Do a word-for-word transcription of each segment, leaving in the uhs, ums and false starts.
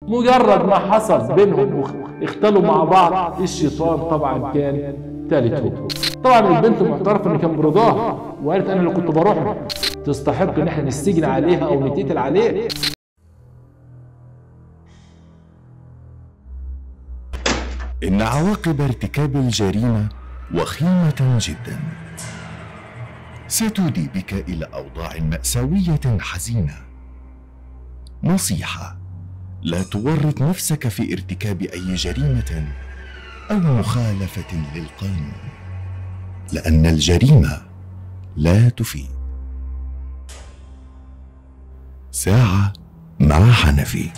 مجرد ما حصل بينهم اختلوا مع بعض، الشيطان طبعا كان تالتهم. طبعا البنت معترفه ان كان برضاها وقالت انا اللي كنت بروح له، تستحق ان احنا نسجن عليها او نتقتل عليها. إن عواقب ارتكاب الجريمة وخيمة جدا، ستودي بك إلى أوضاع مأساوية حزينة. نصيحة: لا تورط نفسك في ارتكاب أي جريمة أو مخالفة للقانون، لأن الجريمة لا تفيد. ساعة مع حنفي.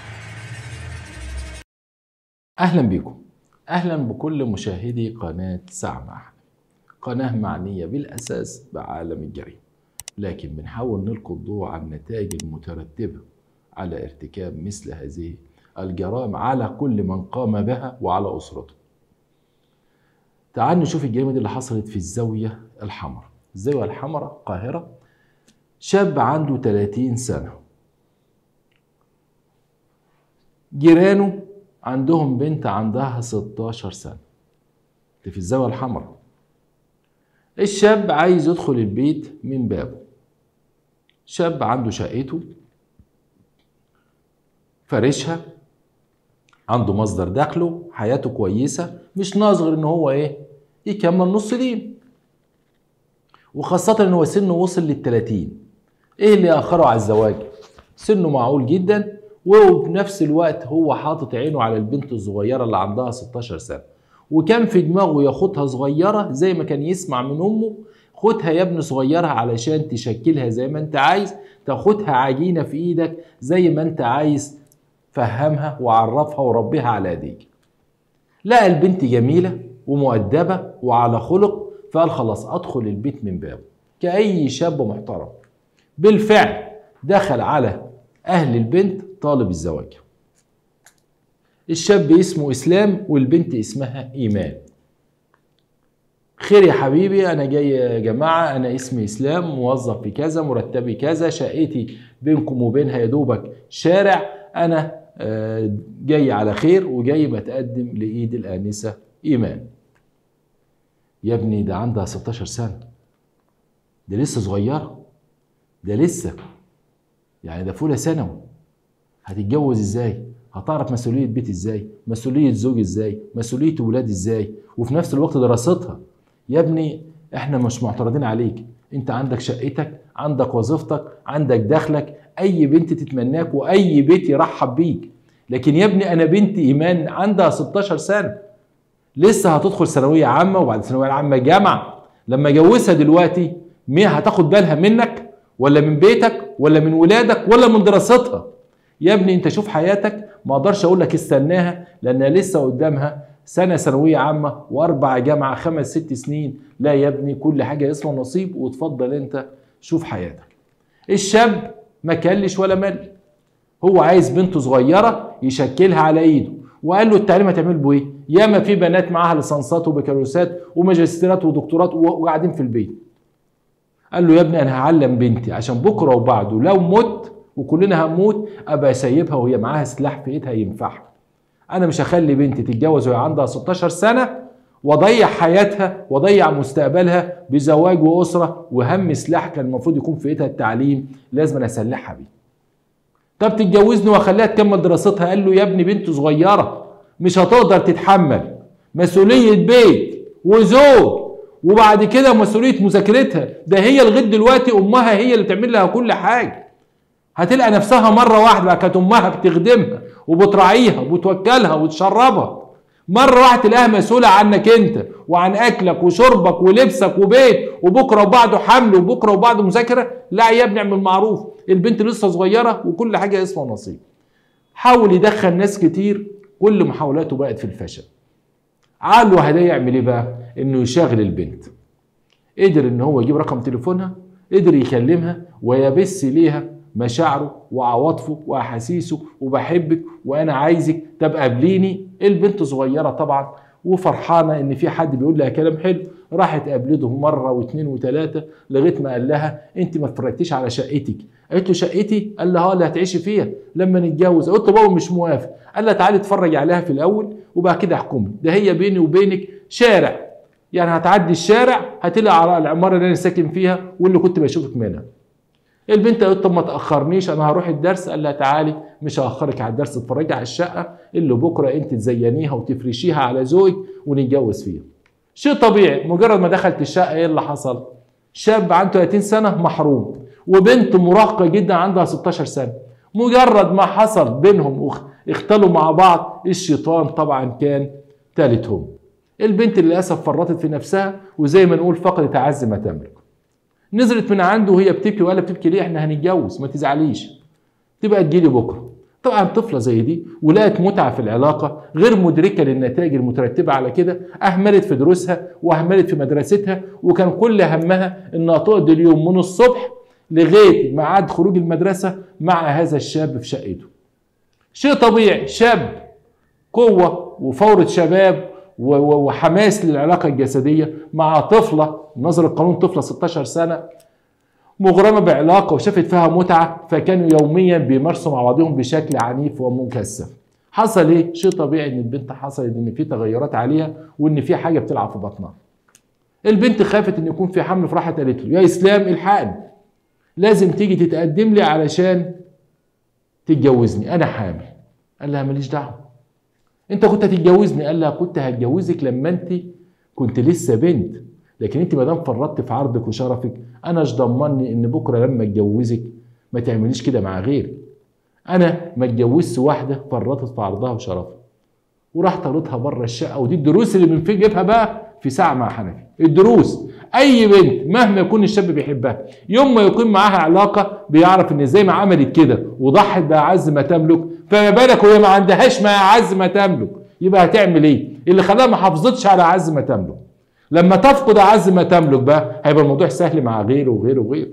اهلا بكم، اهلا بكل مشاهدي قناة ساعة مع حنفي، قناة معنية بالاساس بعالم الجريمة، لكن بنحاول نلقي الضوء على النتائج المترتبة على ارتكاب مثل هذه الجرائم على كل من قام بها وعلى اسرته. تعال نشوف الجريمة دي اللي حصلت في الزاوية الحمراء. الزاوية الحمراء القاهرة، شاب عنده ثلاثين سنة، جيرانه عندهم بنت عندها ستاشر سنة، دي في الزاوية الحمراء. الشاب عايز يدخل البيت من بابه، شاب عنده شقته فارشها، عنده مصدر دخله، حياته كويسة، مش ناظر ان هو ايه يكمل نص دين، وخاصة ان هو سنه وصل للتلاتين. ايه اللي اخره على الزواج؟ سنه معقول جدا، وبنفس الوقت هو حاطط عينه على البنت الصغيرة اللي عندها ستاشر سنة، وكان في دماغه ياخدها صغيرة زي ما كان يسمع من امه، خدها يا ابن صغيرة علشان تشكلها زي ما انت عايز، تاخدها عجينة في ايدك زي ما انت عايز، فهمها وعرفها وربيها على ايديك. لقى البنت جميلة ومؤدبة وعلى خلق، فقال خلاص ادخل البيت من بابه كأي شاب محترم. بالفعل دخل على اهل البنت طالب الزواج. الشاب اسمه اسلام والبنت اسمها ايمان. خير يا حبيبي، انا جاي يا جماعه، انا اسمي اسلام، موظف في كذا، مرتبي كذا، شقتي بينكم وبينها يا دوبك شارع، انا جاي على خير وجاي بتقدم لايد الانسه ايمان. يا ابني ده عندها ستاشر سنه، ده لسه صغيره، ده لسه يعني ده في اولى ثانوي، هتتجوز ازاي؟ هتعرف مسؤوليه بيت ازاي؟ مسؤوليه زوج ازاي؟ مسؤوليه ولاد ازاي؟ وفي نفس الوقت دراستها. يا ابني احنا مش معترضين عليك، انت عندك شقتك، عندك وظيفتك، عندك دخلك، اي بنت تتمناك واي بيت يرحب بيك. لكن يا ابني انا بنتي ايمان عندها ستاشر سنه، لسه هتدخل ثانويه عامه وبعد ثانويه عامه جامعه، لما اجوزها دلوقتي مين هتاخد بالها منك ولا من بيتك ولا من ولادك ولا من دراستها؟ يا ابني انت شوف حياتك، ما اقدرش اقول لك استناها لانها لسه قدامها سنه ثانويه عامه واربع جامعه خمس ست سنين. لا يا ابني، كل حاجه اسمه نصيب، وتفضل انت شوف حياتك. الشاب ما كلش ولا مل، هو عايز بنته صغيره يشكلها على ايده، وقال له التعليم هتعمل بيه ايه؟ ياما في بنات معاها ليسانسات وبكالوريوسات وماجستيرات ودكتورات وقاعدين في البيت. قال له يا ابني انا هعلم بنتي عشان بكره وبعده لو مت وكلنا هنموت ابقى سايبها وهي معاها سلاح في ايدها ينفعها. انا مش هخلي بنتي تتجوز وهي عندها ستاشر سنه واضيع حياتها واضيع مستقبلها بزواج واسره وهم سلاح كان المفروض يكون في ايدها التعليم، لازم انا اسلحها بيه. طب تتجوزني واخليها تكمل دراستها؟ قال له يا ابني بنت صغيره مش هتقدر تتحمل مسؤوليه بيت وزوج وبعد كده مسؤوليه مذاكرتها، ده هي لغايه دلوقتي امها هي اللي بتعمل لها كل حاجه. هتلقى نفسها مره واحده بقى كانت امها بتخدمها وبتراعيها وبتوكلها وتشربها، مره واحده تلاقيها مسؤوله عنك انت وعن اكلك وشربك ولبسك وبيت وبكره وبعده حمل وبكره وبعده مذاكره. لا يا ابني اعمل معروف، البنت لسه صغيره وكل حاجه اسمها نصيب. حاول يدخل ناس كتير، كل محاولاته بقت في الفشل. عقله هدايا يعمل ايه بقى؟ انه يشغل البنت. قدر ان هو يجيب رقم تليفونها، قدر يكلمها ويبث ليها مشاعره وعواطفه واحاسيسه، وبحبك وانا عايزك، طب قابليني. البنت صغيره طبعا وفرحانه ان في حد بيقول لها كلام حلو، راحت قابلته مره واثنين وثلاثه لغايه ما قال لها انت ما اتفرجتيش على شقتك. قالت له شقتي؟ قال لها اه اللي هتعيشي فيها لما نتجوز. قلت له بابا مش موافق. قال لها تعالي اتفرجي عليها في الاول وبعد كده احكمي، ده هي بيني وبينك شارع، يعني هتعدي الشارع هتلاقي على العماره اللي انا ساكن فيها واللي كنت بشوفك منها. البنت قالت طب ما تاخرنيش انا هروح الدرس. قال لها تعالي مش هاخرك على الدرس، اتفرجي على الشقه اللي بكره انت تزينيها وتفرشيها على ذوقك ونتجوز فيها. شيء طبيعي. مجرد ما دخلت الشقه ايه اللي حصل؟ شاب عنده ثلاثين سنه محروم وبنت مراهقه جدا عندها ستاشر سنه. مجرد ما حصل بينهم اختلوا مع بعض الشيطان طبعا كان ثالثهم. البنت للاسف فرطت في نفسها وزي ما نقول فقدت اعز ما تملك. نزلت من عنده وهي بتبكي وقال بتبكي ليه؟ احنا هنتجوز ما تزعليش تبقى تجيلي بكره. طبعا طفله زي دي ولقت متعه في العلاقه غير مدركه للنتائج المترتبه على كده، اهملت في دروسها واهملت في مدرستها وكان كل همها انها تقضي اليوم من الصبح لغايه ميعاد خروج المدرسه مع هذا الشاب في شقته. شيء طبيعي، شاب قوه وفوره شباب وحماس للعلاقه الجسديه مع طفله نظر القانون طفله ستاشر سنه مغرمه بعلاقه وشافت فيها متعه، فكانوا يوميا بيمارسوا مع بعضهم بشكل عنيف ومكثف. حصل ايه؟ شيء طبيعي ان البنت حصل ان في تغيرات عليها وان في حاجه بتلعب في بطنها. البنت خافت ان يكون في حمل فراحت قالت له يا اسلام الحقني لازم تيجي تتقدم لي علشان تتجوزني انا حامل. قال لها ماليش دعوه، انت كنت هتتجوزني. قال لها كنت هتجوزك لما انت كنت لسه بنت، لكن انت ما دام فرطت في عرضك وشرفك انا ايش ضمني ان بكره لما اتجوزك ما تعمليش كده مع غيري. انا ما اتجوزش واحده فرطت في عرضها وشرفها وراح طردها بره الشقه. ودي الدروس اللي بنفيد جيبها بقى في ساعه مع حنفي. الدروس اي بنت مهما يكون الشاب بيحبها يوم ما يكون معاها علاقه بيعرف ان زي ما عملت كده وضحت باعز ما تملك فما بالك وهي ما عندهاش ما اعز ما تملك يبقى هتعمل ايه؟ اللي خلاها ما حافظتش على اعز ما تملك. لما تفقد اعز ما تملك بقى هيبقى الموضوع سهل مع غيره وغيره وغيره.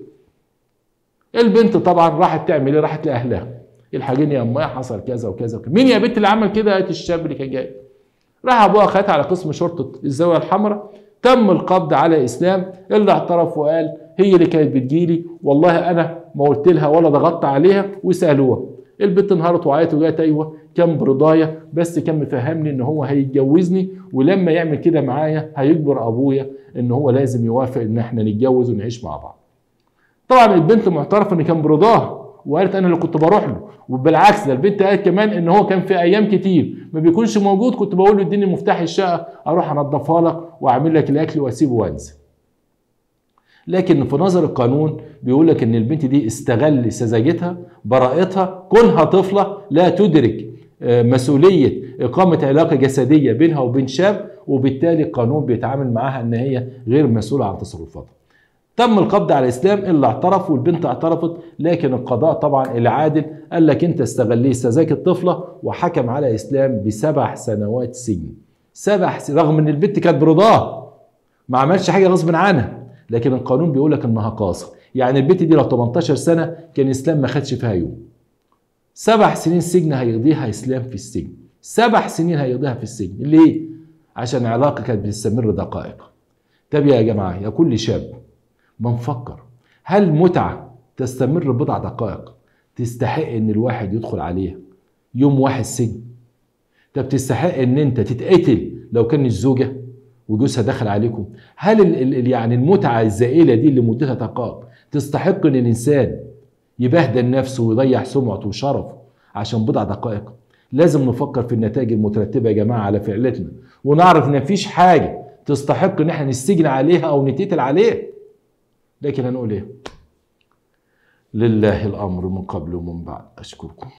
البنت طبعا راحت تعمل ايه؟ راحت لاهلها الحاجين يا امي حصل كذا وكذا وكذا. مين يا بنت اللي عمل كده؟ قالت الشاب اللي كان جاي. راح ابوها خدها على قسم شرطه الزاويه الحمراء، تم القبض على اسلام اللي اعترف وقال هي اللي كانت بتجيلي والله انا ما قلت لها ولا ضغطت عليها وسالوها. البنت انهارت وعيطت وجات ايوه كان برضايا بس كان مفهمني ان هو هيتجوزني ولما يعمل كده معايا هيجبر ابويا ان هو لازم يوافق ان احنا نتجوز ونعيش مع بعض. طبعا البنت معترفه ان كان برضاها وقالت انا اللي كنت بروح له، وبالعكس ده البنت قالت كمان ان هو كان في ايام كتير ما بيكونش موجود كنت بقول له اديني مفتاح الشقه اروح انضفها لك واعمل لك الاكل واسيبه وانزل. لكن في نظر القانون بيقول لك ان البنت دي استغل سذاجتها براءتها كونها طفله لا تدرك مسؤوليه اقامه علاقه جسديه بينها وبين شاب، وبالتالي القانون بيتعامل معاها ان هي غير مسؤوله عن تصرفاتها. تم القبض على اسلام اللي اعترف والبنت اعترفت، لكن القضاء طبعا العادل قال لك انت استغليت سذاجه الطفله وحكم على اسلام بسبع سنوات سجن. سبع س... رغم ان البنت كانت برضاها ما عملش حاجه غصب عنها، لكن القانون بيقول لك انها قاصر. يعني البنت دي لو تمنتاشر سنه كان اسلام ما خدش فيها يوم. سبع سنين سجن هيقضيها اسلام في السجن. سبع سنين هيقضيها في السجن. ليه؟ عشان علاقه كانت بتستمر دقائق. طب يا جماعه يا كل شاب ما نفكر، هل متعه تستمر بضع دقائق تستحق ان الواحد يدخل عليها يوم واحد سجن؟ طب تستحق ان انت تتقتل لو كان الزوجه وجوزها دخل عليكم؟ هل ال ال يعني المتعه الزائله دي اللي مدتها دقائق تستحق ان الانسان يبهدل نفسه ويضيع سمعته وشرفه عشان بضع دقائق؟ لازم نفكر في النتائج المترتبه يا جماعه على فعلتنا ونعرف ان مفيش حاجه تستحق ان احنا نسجن عليها او نتقتل عليها. لكن هنقول ايه؟ لله الامر من قبل ومن بعد. اشكركم.